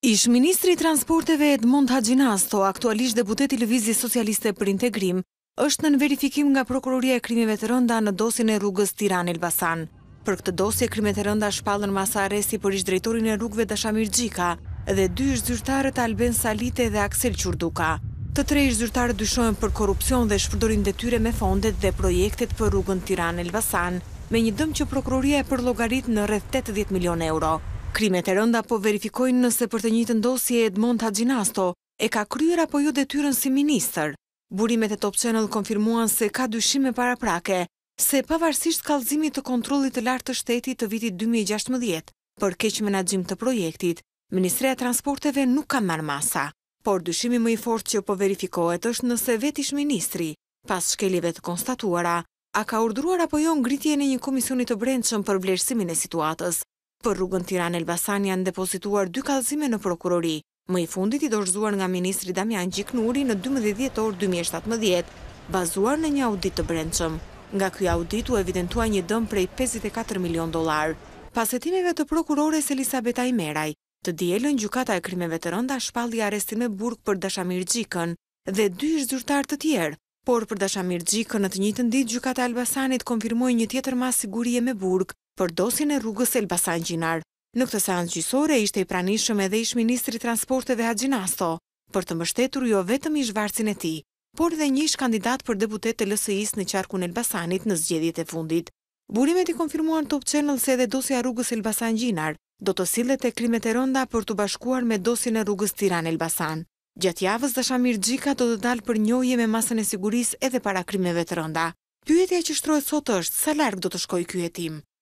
Ish Ministri i Transporteve Edmond Haxhinasto, aktualisht deputet i Lëvizjes Socialiste për Integrim, është në verifikim nga Prokuroria e Krimeve të Rënda në dosjen e rrugës Tiranë-Elbasan. Për këtë dosje, krimet e rënda shpallën masa arresti për ish drejtorin e rrugëve Dashamir Xhika dhe 2 ish zyrtarët Alben Salite dhe Aksel Qurduka. Të 3 ish zyrtarët dyshohen për korrupsion dhe shpërdorim detyre me fondet dhe projektet për rrugën Tiranë-Elbasan, me një dëm që prokuroria e përllogarit në rreth 80 milion euro. Krimet e rënda po verifikojnë nëse për të njëjtën dosje Edmond Haxhinasto e ka kryer apo jo detyrën si ministër. Burimet e Top Channel konfirmuan se ka dyshime paraprake se pavarësisht kallëzimit të kontrollit të lartë të shtetit të vitit 2016 për keq menaxhim të projektit, Ministria e Transporteve nuk ka marrë masa. Por dyshimi më i fortë që po verifikohet është nëse vetë ish ministri, pas shkeljeve të konstatuara, a ka urdhëruar apo jo ngritjen e një komisioni të brendshëm për vlerësimin e situatës. Për rrugën Tiranë-Elbasan janë depozituar 2 kallëzime në prokurori, më i fundit i dorëzuar nga ministri Damian Gjiknuri në 12 dhjetor 2017, bazuar në një audit të brendshëm. Nga ky audit u evidentua një dëm prej 54 milion dollar. Pas hetimeve të prokurores Elisabeta Ajmeraj, të dielën gjykata e krimeve të rënda shpalli arrestin me burg për Dashamir Xhikën dhe 2 ish zyrtar të tjerë, por për Dashamir Xhikën në të njëjtën ditë gjykata e Elbasanit konfirmoi një tjetër masë sigurie me burg për dosjen e rrugës Elbasan-Gjinar. Në këtë seancë gjyqësore ishte i pranishëm edhe ish ministri i Transporteve Haxhinasto për të mbështetur jo vetëm ish-varësin e tij, por edhe një ish kandidat për deputet të LSI-s në qarkun e Elbasanit në zgjedhjet e fundit. Burimet i konfirmuan Top Channel se edhe dosja e rrugës Elbasan-Gjinar do të sillet te krimet e rënda për të bashkuar me dosjen e rrugës Tiranë-Elbasan. Gjatë javës Dashamir Xhika do të dalë për njohje me masën e sigurisë edhe para krimeve të rënda. Pyetja që shtrohet sot është sa larg do të shkojë ky hetim.